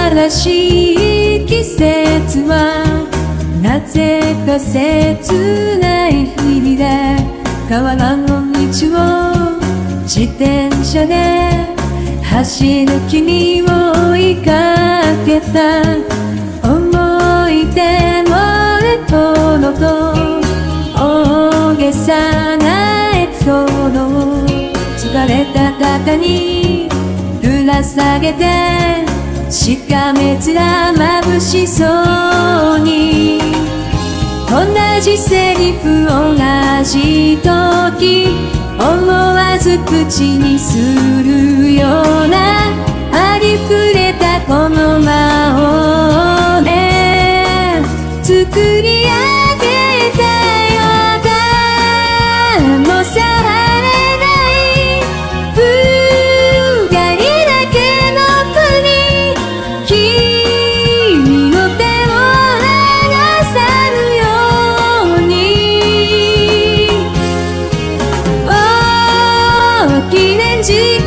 新しい季節はなぜか切ない日々で川の道を自転車で走る君を追いかけた思い出のレトロと大げさなエピソードを疲れた肩にぶら下げてしかめ面眩しそうに同じセリフ同じ時思わず口にするようなありふれたこの間をね作り上げたよ誰も触れないふがりだけの国君の手を流さぬように記念時